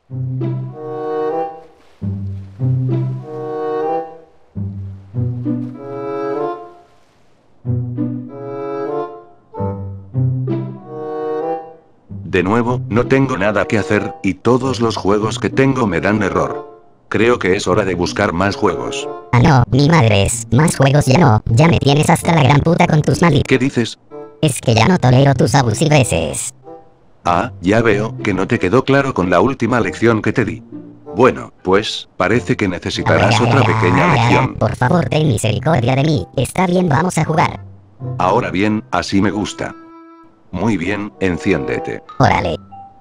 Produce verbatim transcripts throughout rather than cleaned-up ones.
De nuevo, no tengo nada que hacer, y todos los juegos que tengo me dan error. Creo que es hora de buscar más juegos. Ah no, mi madre es, más juegos ya no, ya me tienes hasta la gran puta con tus malditos. ¿Qué dices? Es que ya no tolero tus abusiveces. Ah, ya veo, que no te quedó claro con la última lección que te di. Bueno, pues, parece que necesitarás otra pequeña lección. Por favor, ten misericordia de mí, está bien, vamos a jugar. Ahora bien, así me gusta. Muy bien, enciéndete. Órale.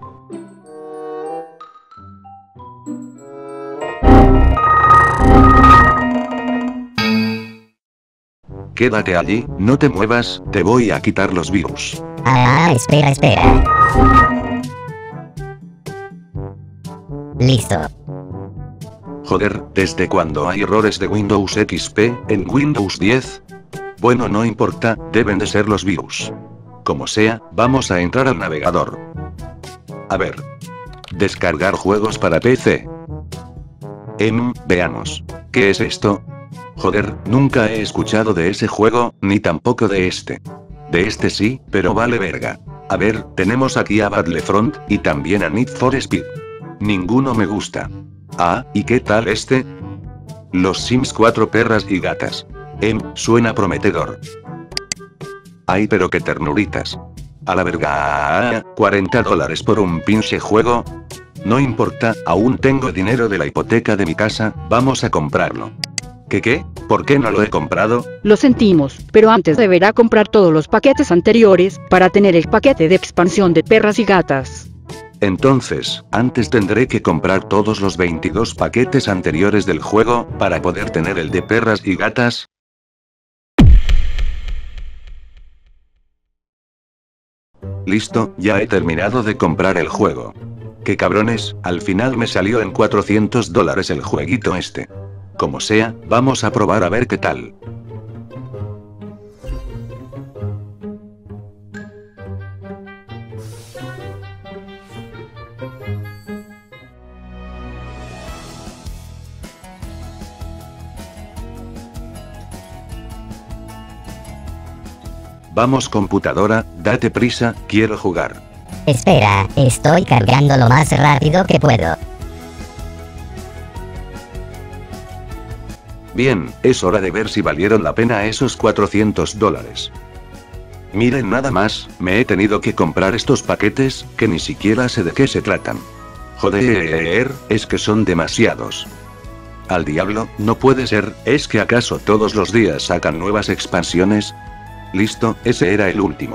Quédate allí, no te muevas, te voy a quitar los virus. Ah, espera, espera. Listo. Joder, ¿desde cuándo hay errores de Windows X P en Windows diez? Bueno, no importa, deben de ser los virus. Como sea, vamos a entrar al navegador. A ver. Descargar juegos para P C. Em, veamos. ¿Qué es esto? Joder, nunca he escuchado de ese juego, ni tampoco de este. De este sí, pero vale verga. A ver, tenemos aquí a Battlefront, y también a Need for Speed. Ninguno me gusta. Ah, ¿y qué tal este? Los Sims cuatro perras y gatas. Em, suena prometedor. Ay, pero qué ternuritas. A la verga, cuarenta dólares por un pinche juego. No importa, aún tengo dinero de la hipoteca de mi casa, vamos a comprarlo. ¿Qué qué? ¿Por qué no lo he comprado? Lo sentimos, pero antes deberá comprar todos los paquetes anteriores, para tener el paquete de expansión de perras y gatas. Entonces, antes tendré que comprar todos los veintidós paquetes anteriores del juego, para poder tener el de perras y gatas. Listo, ya he terminado de comprar el juego. Qué cabrones, al final me salió en cuatrocientos dólares el jueguito este. Como sea, vamos a probar a ver qué tal. Vamos computadora, date prisa, quiero jugar. Espera, estoy cargando lo más rápido que puedo. Bien, es hora de ver si valieron la pena esos cuatrocientos dólares. Miren nada más, me he tenido que comprar estos paquetes, que ni siquiera sé de qué se tratan. Joder, es que son demasiados. Al diablo, no puede ser, ¿es que acaso todos los días sacan nuevas expansiones? Listo, ese era el último.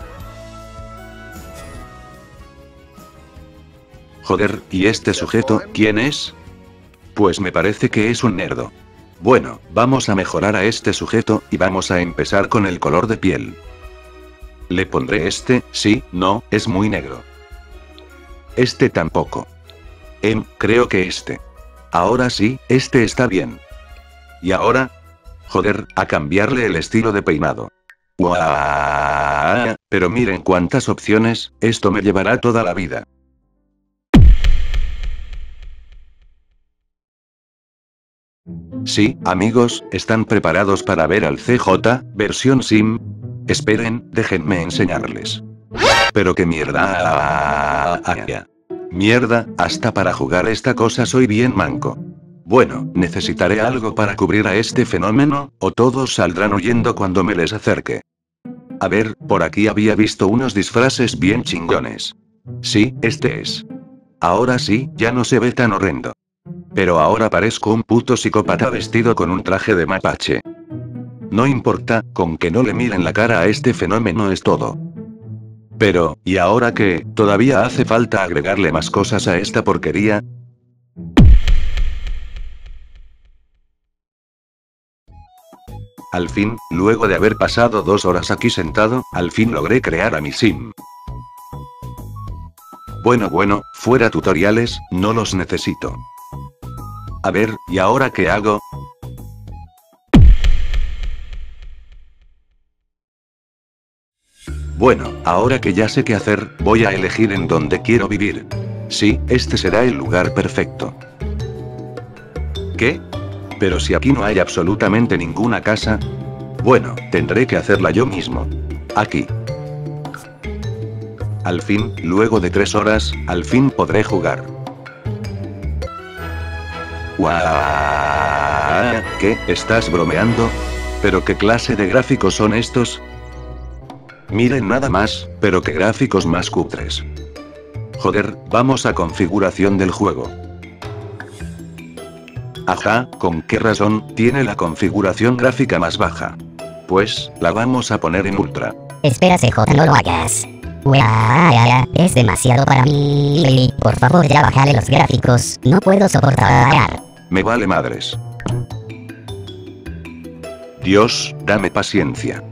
Joder, ¿y este sujeto, quién es? Pues me parece que es un nerdo. Bueno, vamos a mejorar a este sujeto, y vamos a empezar con el color de piel. Le pondré este, sí, no, es muy negro. Este tampoco. Em, creo que este. Ahora sí, este está bien. ¿Y ahora? Joder, a cambiarle el estilo de peinado. ¡Guau! Pero miren cuántas opciones, esto me llevará toda la vida. Sí, amigos, ¿están preparados para ver al C J, versión Sim? Esperen, déjenme enseñarles. Pero qué mierda. Mierda, hasta para jugar esta cosa soy bien manco. Bueno, necesitaré algo para cubrir a este fenómeno, o todos saldrán huyendo cuando me les acerque. A ver, por aquí había visto unos disfraces bien chingones. Sí, este es. Ahora sí, ya no se ve tan horrendo. Pero ahora parezco un puto psicópata vestido con un traje de mapache. No importa, con que no le miren la cara a este fenómeno es todo. Pero, ¿y ahora qué? ¿Todavía hace falta agregarle más cosas a esta porquería? Al fin, luego de haber pasado dos horas aquí sentado, al fin logré crear a mi sim. Bueno bueno, fuera tutoriales, no los necesito. A ver, ¿y ahora qué hago? Bueno, ahora que ya sé qué hacer, voy a elegir en dónde quiero vivir. sí, este será el lugar perfecto. ¿Qué? Pero si aquí no hay absolutamente ninguna casa. Bueno, tendré que hacerla yo mismo. Aquí. Al fin, luego de tres horas, al fin podré jugar. ¡Guau! ¿Qué? ¿Estás bromeando? ¿Pero qué clase de gráficos son estos? Miren nada más, pero qué gráficos más cutres. Joder, vamos a configuración del juego. Ajá, ¿con qué razón tiene la configuración gráfica más baja? Pues, la vamos a poner en ultra. Espera, C J, no lo hagas. Uah, es demasiado para mí. Por favor, ya bájale los gráficos. No puedo soportar. Me vale madres. Dios, dame paciencia.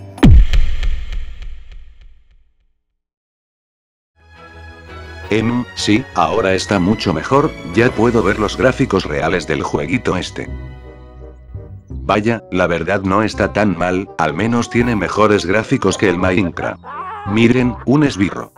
Em, sí, ahora está mucho mejor, ya puedo ver los gráficos reales del jueguito este. Vaya, la verdad no está tan mal, al menos tiene mejores gráficos que el Minecraft. Miren, un esbirro.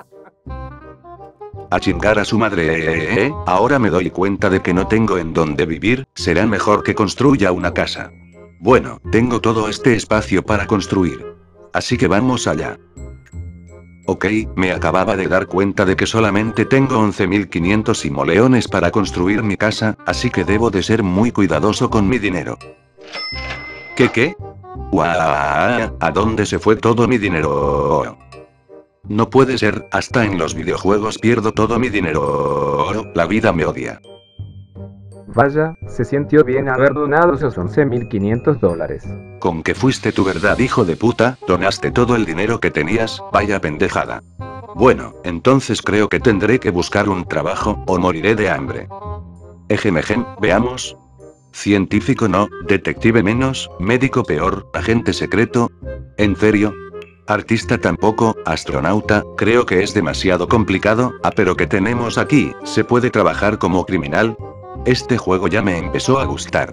A chingar a su madre, eh, eh, eh, ahora me doy cuenta de que no tengo en dónde vivir, será mejor que construya una casa. Bueno, tengo todo este espacio para construir. Así que vamos allá. Ok, me acababa de dar cuenta de que solamente tengo once mil quinientos simoleones para construir mi casa, así que debo de ser muy cuidadoso con mi dinero. ¿Qué qué? ¡Guau! ¿A dónde se fue todo mi dinero? No puede ser, hasta en los videojuegos pierdo todo mi dinero. La vida me odia. Vaya, se sintió bien haber donado esos once mil quinientos dólares. Con que fuiste tu verdad, hijo de puta, donaste todo el dinero que tenías, vaya pendejada. Bueno, entonces creo que tendré que buscar un trabajo, o moriré de hambre. Ejemejem, veamos. Científico no, detective menos, médico peor, agente secreto. ¿En serio? Artista tampoco, astronauta, creo que es demasiado complicado. Ah, pero ¿qué tenemos aquí? ¿Se puede trabajar como criminal? Este juego ya me empezó a gustar.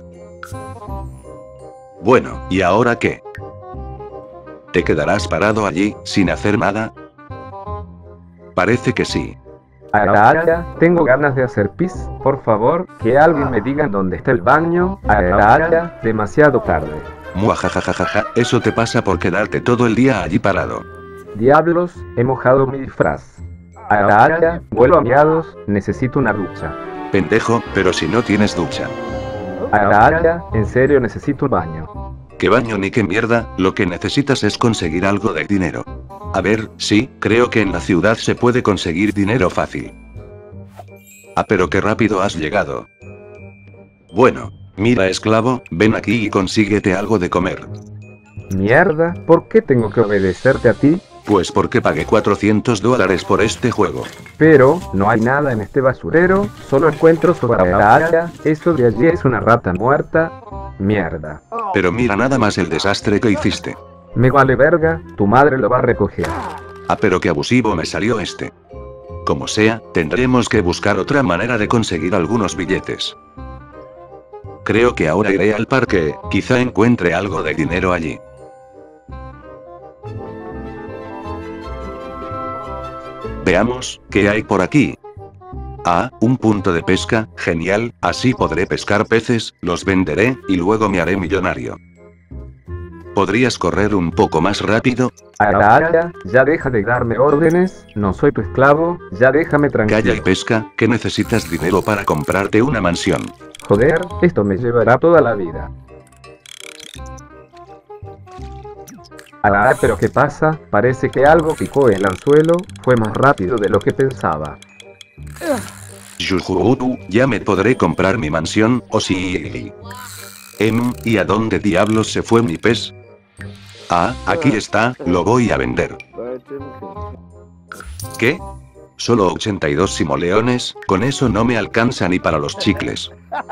Bueno, ¿y ahora qué? ¿Te quedarás parado allí, sin hacer nada? Parece que sí. Araya, tengo ganas de hacer pis, por favor, que alguien me diga dónde está el baño. Araya, demasiado tarde. Muajajajaja, eso te pasa por quedarte todo el día allí parado. Diablos, he mojado mi disfraz. Araya, vuelo a miados, necesito una ducha. Pendejo, pero si no tienes ducha. Araya, en serio necesito un baño. ¿Qué baño ni qué mierda? Lo que necesitas es conseguir algo de dinero. A ver, sí, creo que en la ciudad se puede conseguir dinero fácil. Ah, pero qué rápido has llegado. Bueno, mira, esclavo, ven aquí y consíguete algo de comer. Mierda, ¿por qué tengo que obedecerte a ti? Pues porque pagué cuatrocientos dólares por este juego. Pero, no hay nada en este basurero, solo encuentro sobre Araya, eso de allí es una rata muerta. Mierda. Pero mira nada más el desastre que hiciste. Me vale verga, tu madre lo va a recoger. Ah, pero qué abusivo me salió este. Como sea, tendremos que buscar otra manera de conseguir algunos billetes. Creo que ahora iré al parque, quizá encuentre algo de dinero allí. Veamos, ¿qué hay por aquí? Ah, un punto de pesca, genial, así podré pescar peces, los venderé, y luego me haré millonario. ¿Podrías correr un poco más rápido? Araya, ya deja de darme órdenes, no soy tu esclavo, ya déjame tranquilo. Calla y pesca, que necesitas dinero para comprarte una mansión. Joder, esto me llevará toda la vida. Ah, pero ¿qué pasa? Parece que algo picó el anzuelo, fue más rápido de lo que pensaba. Yujuutu, ya me podré comprar mi mansión, o sí. Em, ¿y a dónde diablos se fue mi pez? Ah, aquí está, lo voy a vender. ¿Qué? Solo ochenta y dos simoleones, con eso no me alcanza ni para los chicles.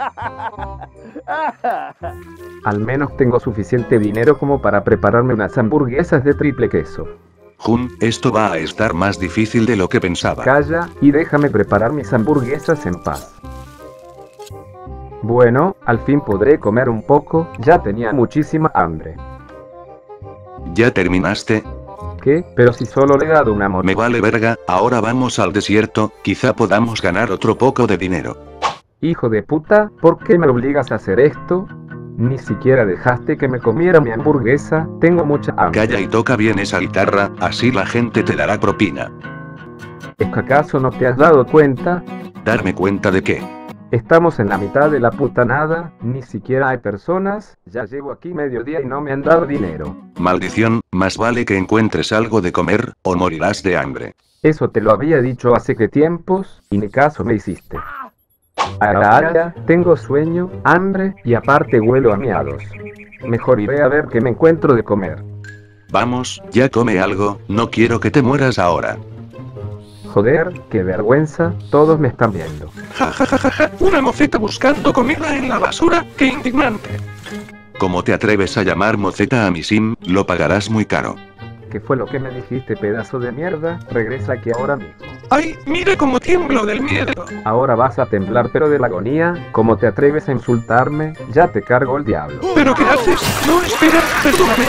Al menos tengo suficiente dinero como para prepararme unas hamburguesas de triple queso. Jun, esto va a estar más difícil de lo que pensaba. Calla, y déjame preparar mis hamburguesas en paz. Bueno, al fin podré comer un poco, ya tenía muchísima hambre. ¿Ya terminaste? qué? Pero si solo le he dado una mordida. Me vale verga, ahora vamos al desierto, quizá podamos ganar otro poco de dinero. Hijo de puta, ¿por qué me obligas a hacer esto? Ni siquiera dejaste que me comiera mi hamburguesa, tengo mucha hambre. Calla y toca bien esa guitarra, así la gente te dará propina. ¿Es que acaso no te has dado cuenta? ¿Darme cuenta de qué? Estamos en la mitad de la puta nada, ni siquiera hay personas, ya llevo aquí mediodía y no me han dado dinero. Maldición, más vale que encuentres algo de comer, o morirás de hambre. Eso te lo había dicho hace que tiempos, y ni caso me hiciste. Ahora tengo sueño, hambre, y aparte huelo a miados. Mejor iré a ver qué me encuentro de comer. Vamos, ya come algo, no quiero que te mueras ahora. Joder, qué vergüenza, todos me están viendo. Ja ja ja ja ja, una moceta buscando comida en la basura, qué indignante. ¿Cómo te atreves a llamar moceta a mi sim? Lo pagarás muy caro. ¿Qué fue lo que me dijiste, pedazo de mierda? Regresa aquí ahora mismo. Ay, mira cómo tiemblo del miedo. Ahora vas a temblar pero de la agonía. ¿Cómo te atreves a insultarme? Ya te cargo el diablo. ¿Pero qué haces? No, espera, perdóname.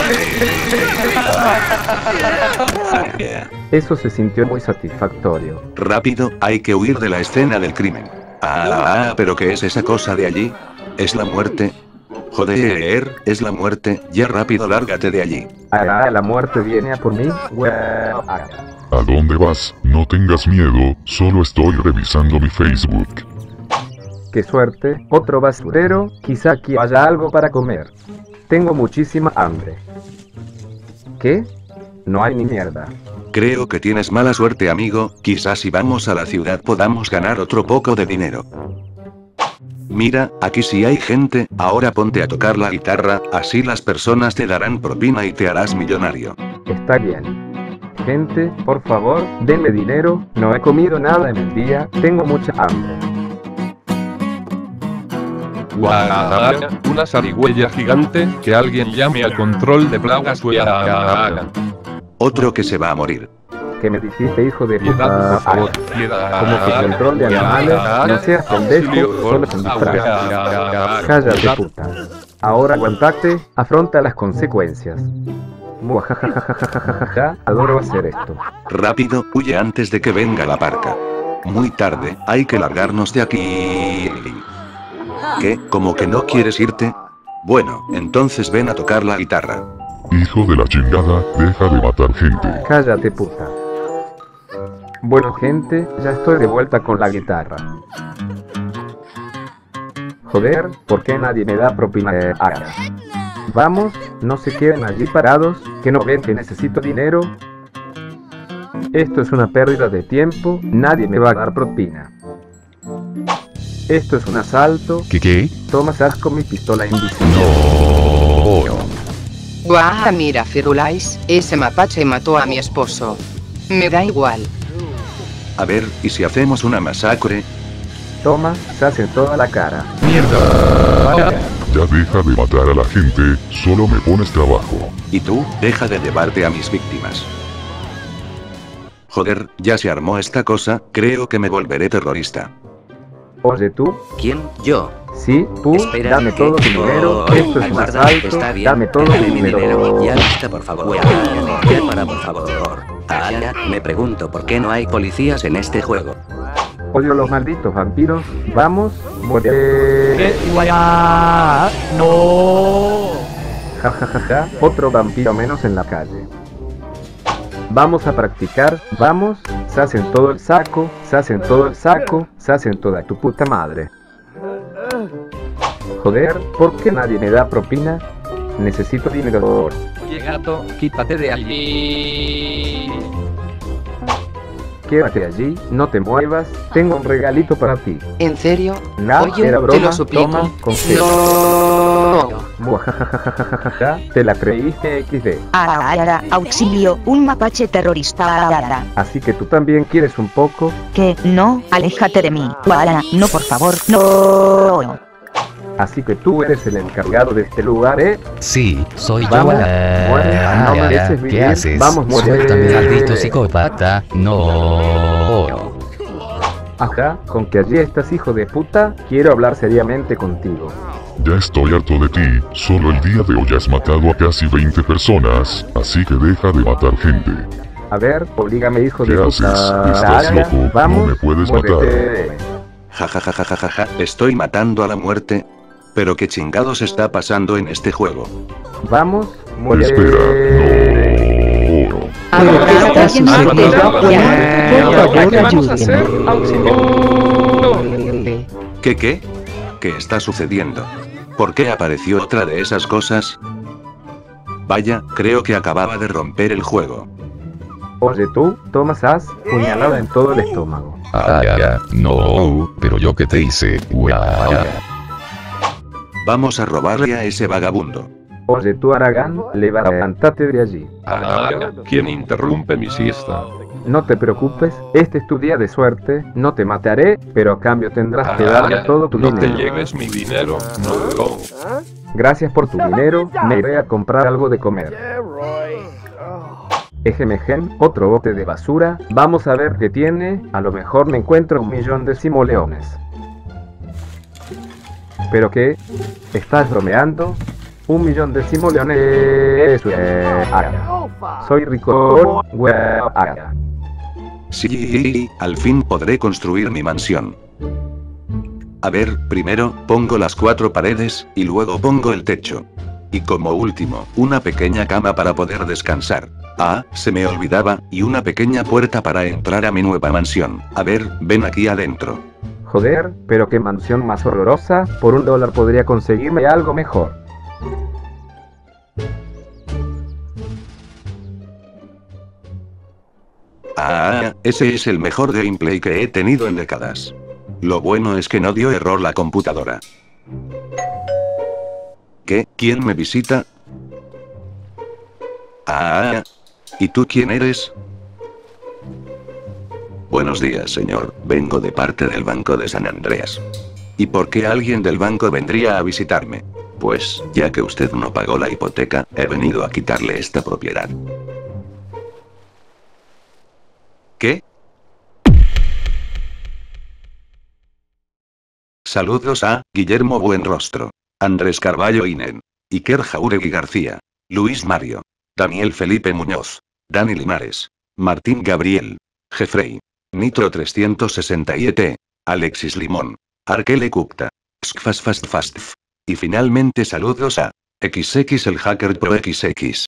Eso se sintió muy satisfactorio. Rápido, hay que huir de la escena del crimen. Ah, ah, ¿pero qué es esa cosa de allí? ¿Es la muerte? Joder, es la muerte, ya rápido lárgate de allí. Ah, la muerte viene a por mí. ¿A dónde vas? No tengas miedo, solo estoy revisando mi Facebook. Qué suerte, otro basurero, quizá aquí haya algo para comer. Tengo muchísima hambre. ¿Qué? No hay ni mierda. Creo que tienes mala suerte, amigo, quizás si vamos a la ciudad podamos ganar otro poco de dinero. Mira, aquí sí hay gente, ahora ponte a tocar la guitarra, así las personas te darán propina y te harás millonario. Está bien. Gente, por favor, denme dinero, no he comido nada en el día, tengo mucha hambre. Guadalajara, una zarigüeya gigante, que alguien llame al control de plagas. Guadalajara. Otro que se va a morir. ¿Qué me dijiste, hijo de Piedad, puta? por favor, Ah, piedad. como que control de animales, no seas pendejo, solo es un disfraz. Cállate, puta. Ahora aguantate, afronta las consecuencias. Muajajajajajajaja, adoro hacer esto. Rápido, huye antes de que venga la parca. Muy tarde, hay que largarnos de aquí. ¿Qué? ¿Cómo que no quieres irte? Bueno, entonces ven a tocar la guitarra. Hijo de la chingada, deja de matar gente. Cállate, puta. Bueno, gente, ya estoy de vuelta con la guitarra. Joder, ¿por qué nadie me da propina? Eh, ah. Vamos, no se queden allí parados, que no ven que necesito dinero. Esto es una pérdida de tiempo, nadie me va a dar propina. Esto es un asalto. ¿Qué qué? Toma, saco mi pistola invisible. No. Guau, mira Firulais, ese mapache mató a mi esposo. Me da igual. A ver, ¿y si hacemos una masacre? Toma, se hace en toda la cara. Mierda. Ya deja de matar a la gente, solo me pones trabajo. Y tú, deja de llevarte a mis víctimas. Joder, ya se armó esta cosa, creo que me volveré terrorista. Oye tú, ¿Quién? Yo. sí, tú, Espera, dame ¿qué? todo tu dinero, Oh, esto es un guarda, asalto, está bien, dame todo dame tu mi dinero. Ya basta, por favor. Ya, ya para, por favor. Ah, ya, me pregunto por qué no hay policías en este juego. Odio los malditos vampiros, vamos, muere. No. Ja ja ja ja, otro vampiro menos en la calle. Vamos a practicar, vamos, se hacen todo el saco, se hacen todo el saco, se hacen toda tu puta madre. Joder, ¿por qué nadie me da propina? Necesito dinero. Oye gato, quítate de allí. Quédate allí, no te muevas, tengo un regalito para ti. ¿En serio? Nah, Oye, era te broma, lo suplico. toma, confía. No. Muajajajajajaja, te la creíste equis de. Ara, auxilio, un mapache terrorista. Ara. Así que tú también quieres un poco. Que no, aléjate de mí. Ara, no, por favor, no. Así que tú eres el encargado de este lugar, ¿eh? Sí, soy yo. Vamos, Ah, muere, no ya, mereces vivir. ¿Qué haces? Vamos, muere. Suéltame, maldito psicópata. No. Ajá, con que allí estás, hijo de puta, quiero hablar seriamente contigo. Ya estoy harto de ti, solo el día de hoy has matado a casi veinte personas, así que deja de matar gente. A ver, oblígame, hijo ¿Qué de haces? puta. Estás loco, Vamos, no me puedes muévete. matar. Ja ja ja ja ja ja ja, estoy matando a la muerte. ¿Pero qué chingados está pasando en este juego? Vamos, muévete. Espera, no. Algo que está Ah, sucediendo. no, Ya, no, por ¿Qué favor, vamos a hacer? ayúdenme. ¡Auxilio! ¿Qué qué? ¿Qué está sucediendo? ¿Por qué apareció otra de esas cosas? Vaya, creo que acababa de romper el juego. Oye tú, Thomas, has puñalada en todo el estómago. Ah, ya, no, pero yo qué te hice, Uah. Vamos a robarle a ese vagabundo. Oye tú, Aragán, levántate de allí. Ah, ¿quién interrumpe mi siesta? No te preocupes, este es tu día de suerte, no te mataré, pero a cambio tendrás que darme Ah, todo tu no te dinero. lleves mi dinero, no, no. Gracias por tu dinero, me iré a comprar algo de comer. Ejemejen, otro bote de basura, vamos a ver qué tiene, a lo mejor me encuentro un millón de simoleones. ¿Pero qué? ¿Estás bromeando? Un millón de simoleones... Eso es... Soy rico... Wea- Sí, al fin podré construir mi mansión. A ver, primero, pongo las cuatro paredes, y luego pongo el techo. Y como último, una pequeña cama para poder descansar. Ah, se me olvidaba, y una pequeña puerta para entrar a mi nueva mansión. A ver, ven aquí adentro. Joder, pero qué mansión más horrorosa, por un dólar podría conseguirme algo mejor. Ah, ese es el mejor gameplay que he tenido en décadas. Lo bueno es que no dio error la computadora. ¿Qué? ¿Quién me visita? Ah, ¿y tú quién eres? Buenos días, señor. Vengo de parte del Banco de San Andreas. ¿Y por qué alguien del banco vendría a visitarme? Pues, ya que usted no pagó la hipoteca, he venido a quitarle esta propiedad. ¿Qué? Saludos a Guillermo Buenrostro, Andrés Carballo Inen, Iker Jauregui García, Luis Mario, Daniel Felipe Muñoz, Dani Linares, Martín Gabriel, Jeffrey, Nitro trescientos sesenta y siete, Alexis Limón, Arkele Gupta, Xfast Fast Fast. Y finalmente saludos a X X el Hacker Pro X X.